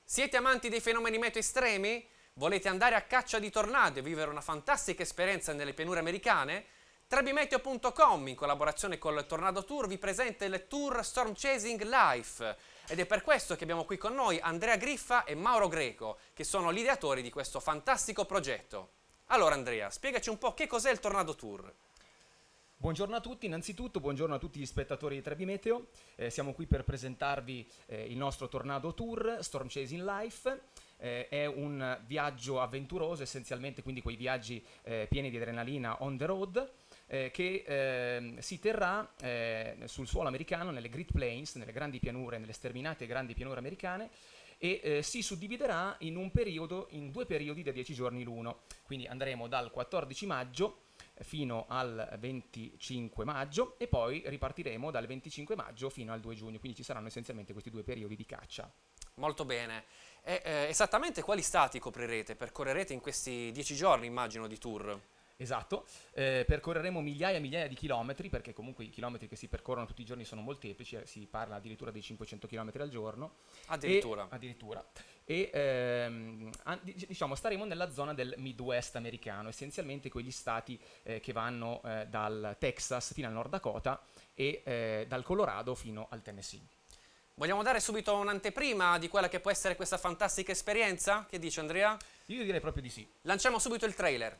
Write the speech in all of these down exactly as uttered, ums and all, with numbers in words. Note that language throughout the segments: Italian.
Siete amanti dei fenomeni meteo estremi? Volete andare a caccia di tornado e vivere una fantastica esperienza nelle pianure americane? Trebimeteo punto com, in collaborazione con il Tornado Tour, vi presenta il tour Storm Chasing Life. Ed è per questo che abbiamo qui con noi Andrea Griffa e Mauro Greco, che sono gli ideatori di questo fantastico progetto. Allora Andrea, spiegaci un po' che cos'è il Tornado Tour. Buongiorno a tutti, innanzitutto buongiorno a tutti gli spettatori di Trebimeteo. Eh, siamo qui per presentarvi eh, il nostro Tornado Tour Storm Chasing Life. Eh, è un viaggio avventuroso, essenzialmente, quindi quei viaggi eh, pieni di adrenalina on the road, eh, che eh, si terrà eh, sul suolo americano, nelle Great Plains, nelle grandi pianure, nelle sterminate grandi pianure americane, e eh, si suddividerà in un periodo, in due periodi da dieci giorni l'uno. Quindi andremo dal quattordici maggio fino al venticinque maggio e poi ripartiremo dal venticinque maggio fino al due giugno, quindi ci saranno essenzialmente questi due periodi di caccia. Molto bene. E, eh, esattamente quali stati coprirete? Percorrerete in questi dieci giorni, immagino, di tour? Esatto, eh, percorreremo migliaia e migliaia di chilometri, perché comunque i chilometri che si percorrono tutti i giorni sono molteplici, eh, si parla addirittura di cinquecento chilometri al giorno. Addirittura. E, addirittura. E ehm, diciamo staremo nella zona del Midwest americano, essenzialmente quegli stati eh, che vanno eh, dal Texas fino al Nord Dakota e eh, dal Colorado fino al Tennessee. Vogliamo dare subito un'anteprima di quella che può essere questa fantastica esperienza? Che dice Andrea? Io direi proprio di sì. Lanciamo subito il trailer.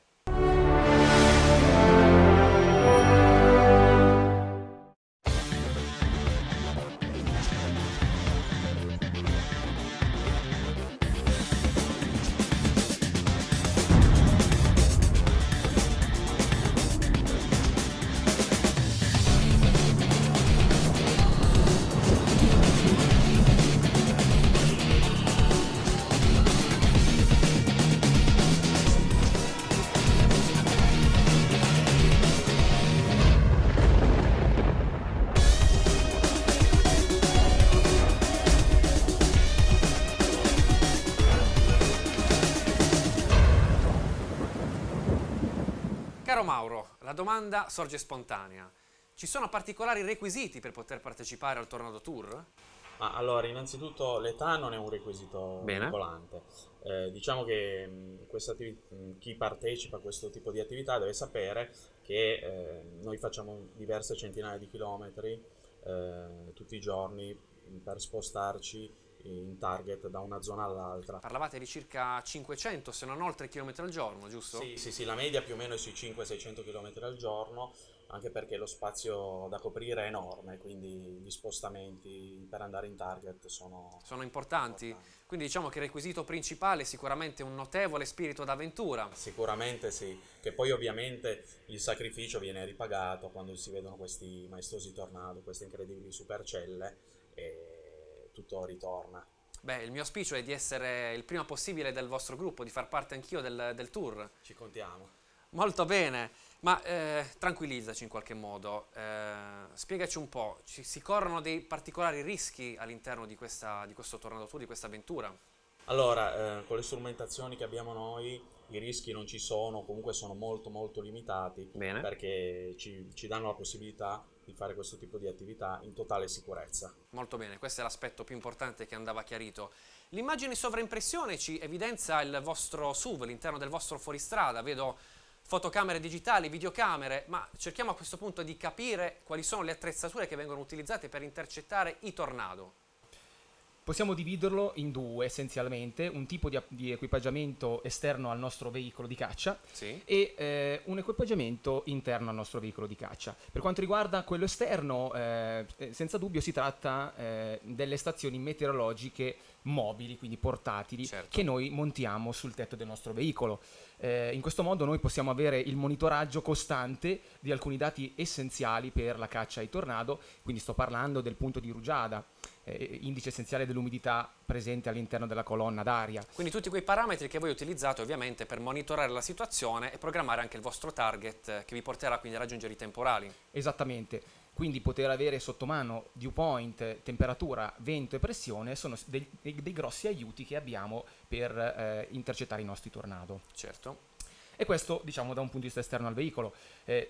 Caro Mauro, la domanda sorge spontanea. Ci sono particolari requisiti per poter partecipare al Tornado Tour? Ma allora, innanzitutto l'età non è un requisito Bene. vincolante. Eh, diciamo che mh, questa attivi- mh, chi partecipa a questo tipo di attività deve sapere che eh, noi facciamo diverse centinaia di chilometri eh, tutti i giorni mh, per spostarci in target da una zona all'altra. Parlavate di circa cinquecento, se non oltre chilometri al giorno, giusto? Sì, sì, sì, la media più o meno è sui cinquecento seicento chilometri al giorno, anche perché lo spazio da coprire è enorme, quindi gli spostamenti per andare in target sono, Sono importanti. importanti. Quindi diciamo che il requisito principale è sicuramente un notevole spirito d'avventura. Sicuramente sì, che poi ovviamente il sacrificio viene ripagato quando si vedono questi maestosi tornado, queste incredibili supercelle e tutto ritorna. Beh, il mio auspicio è di essere il prima possibile del vostro gruppo, di far parte anch'io del, del tour. Ci contiamo. Molto bene, ma eh, tranquillizzaci in qualche modo, eh, spiegaci un po', ci, si corrono dei particolari rischi all'interno di, questa, di questo Tornado Tour, di questa avventura? Allora, eh, con le strumentazioni che abbiamo noi, i rischi non ci sono, comunque sono molto molto limitati. Bene. Perché ci, ci danno la possibilità di fare questo tipo di attività in totale sicurezza. Molto bene, questo è l'aspetto più importante che andava chiarito. L'immagine in sovraimpressione ci evidenzia il vostro S U V, l'interno del vostro fuoristrada, vedo fotocamere digitali, videocamere, ma cerchiamo a questo punto di capire quali sono le attrezzature che vengono utilizzate per intercettare i tornado. Possiamo dividerlo in due essenzialmente, un tipo di, di equipaggiamento esterno al nostro veicolo di caccia Sì. e eh, un equipaggiamento interno al nostro veicolo di caccia. Per quanto riguarda quello esterno, eh, senza dubbio si tratta eh, delle stazioni meteorologiche mobili, quindi portatili, Certo. che noi montiamo sul tetto del nostro veicolo. Eh, in questo modo noi possiamo avere il monitoraggio costante di alcuni dati essenziali per la caccia ai tornado, quindi sto parlando del punto di rugiada, eh, indice essenziale dell'umidità presente all'interno della colonna d'aria. Quindi tutti quei parametri che voi utilizzate ovviamente per monitorare la situazione e programmare anche il vostro target che vi porterà quindi a raggiungere i temporali. Esattamente, quindi poter avere sotto mano dew point, temperatura, vento e pressione sono dei, dei, dei grossi aiuti che abbiamo per eh, intercettare i nostri tornado. Certo. E questo, diciamo, da un punto di vista esterno al veicolo. Eh,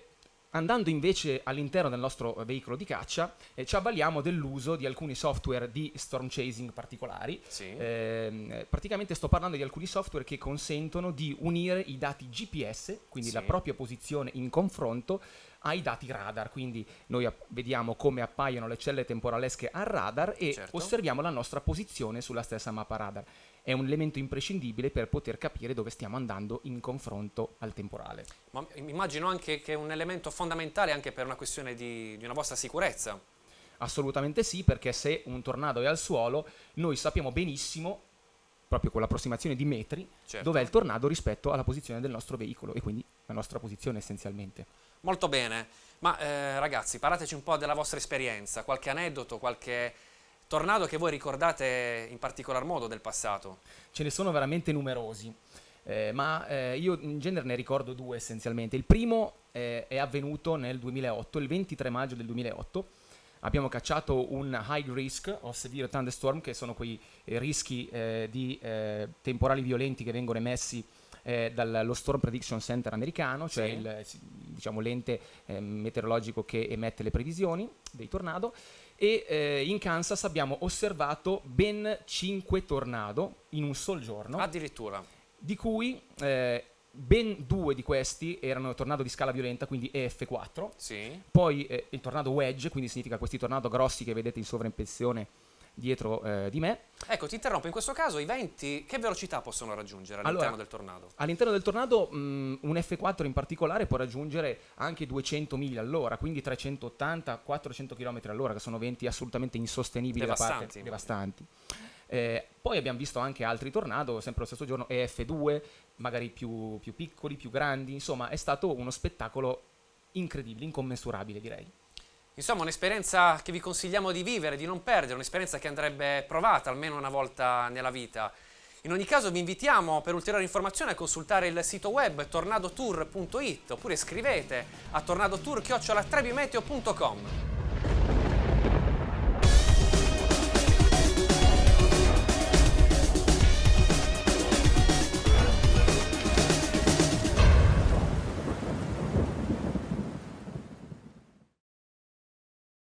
Andando invece all'interno del nostro veicolo di caccia, eh, ci avvaliamo dell'uso di alcuni software di storm chasing particolari. Sì. Eh, praticamente sto parlando di alcuni software che consentono di unire i dati G P S, quindi Sì. la propria posizione in confronto, ai dati radar. Quindi noi app- vediamo come appaiono le celle temporalesche al radar e Certo. osserviamo la nostra posizione sulla stessa mappa radar. È un elemento imprescindibile per poter capire dove stiamo andando in confronto al temporale. Ma immagino anche che è un elemento fondamentale anche per una questione di, di una vostra sicurezza. Assolutamente sì, perché se un tornado è al suolo, noi sappiamo benissimo, proprio con l'approssimazione di metri, Certo. dov'è il tornado rispetto alla posizione del nostro veicolo e quindi la nostra posizione essenzialmente. Molto bene, ma eh, ragazzi, parlateci un po' della vostra esperienza, qualche aneddoto, qualche tornado che voi ricordate in particolar modo del passato. Ce ne sono veramente numerosi, eh, ma eh, io in genere ne ricordo due essenzialmente. Il primo eh, è avvenuto nel duemilaotto, il ventitré maggio del duemilaotto. Abbiamo cacciato un high risk o severe thunderstorm, che sono quei eh, rischi eh, di eh, temporali violenti che vengono emessi eh, dallo Storm Prediction Center americano, cioè Sì. il, diciamo, l'ente eh, meteorologico che emette le previsioni dei tornado. E eh, in Kansas abbiamo osservato ben cinque tornado in un sol giorno, Addirittura. di cui eh, ben due di questi erano tornado di scala violenta, quindi E F quattro. Sì. Poi eh, il tornado wedge, quindi significa questi tornado grossi che vedete in sovraimpressione dietro eh, di me. Ecco, ti interrompo, in questo caso i venti che velocità possono raggiungere all'interno Allora, del tornado? All'interno del tornado mh, un F quattro in particolare può raggiungere anche duecento miglia all'ora, quindi trecentottanta quattrocento chilometri all'ora, che sono venti assolutamente insostenibili da Devastanti. parte devastanti. Eh, poi abbiamo visto anche altri tornado, sempre lo stesso giorno, E F due, magari più, più piccoli, più grandi, insomma è stato uno spettacolo incredibile, incommensurabile direi. Insomma, un'esperienza che vi consigliamo di vivere, di non perdere, un'esperienza che andrebbe provata almeno una volta nella vita. In ogni caso vi invitiamo per ulteriori informazioni a consultare il sito web tornadotour punto it oppure scrivete a tornadotour chiocciola trebimeteo punto com.